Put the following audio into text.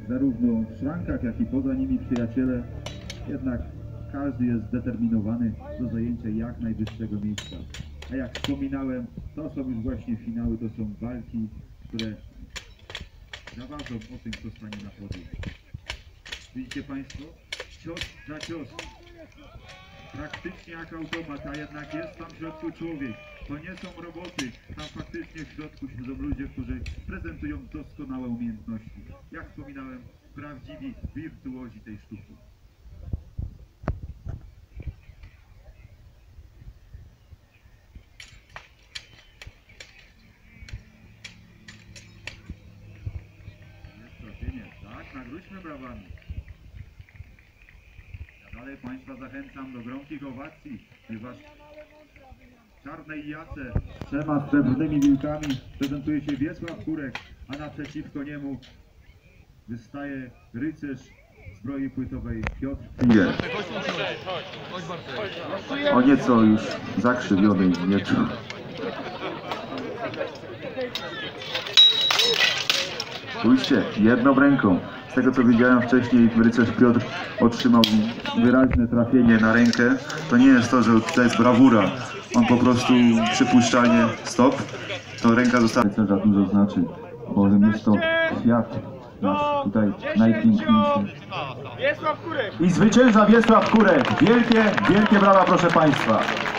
zarówno w szrankach, jak i poza nimi przyjaciele, jednak każdy jest zdeterminowany do zajęcia jak najwyższego miejsca. A jak wspominałem, to są już właśnie finały, to są walki, które zaważą o tym, kto stanie na podium. Widzicie Państwo? Cios za cios. Praktycznie jak automat, a jednak jest tam w środku człowiek. To nie są roboty, tam faktycznie w środku siedzą ludzie, którzy prezentują doskonałe umiejętności. Jak wspominałem, prawdziwi wirtuozi tej sztuki. Jest trafienie, tak, nagródźmy brawami. Ja dalej Państwa zachęcam do gromkich owacji, ponieważ w czarnej jace z 3 srebrnymi wilkami prezentuje się Wiesław Kurek, a naprzeciwko niemu wystaje rycerz zbroi płytowej Piotr Finger. O nieco już zakrzywiony mieczu. Spójrzcie, jedną ręką. Z tego co widziałem wcześniej, rycerz Piotr otrzymał wyraźne trafienie na rękę. To nie jest to, że to jest brawura. On po prostu przypuszczalnie stop. To ręka została rycerza dużo znaczy, bowiem jest to świat nasz tutaj najpiękniejszy. I zwycięża Wiesław Kurek. Wielkie, wielkie brawa, proszę Państwa.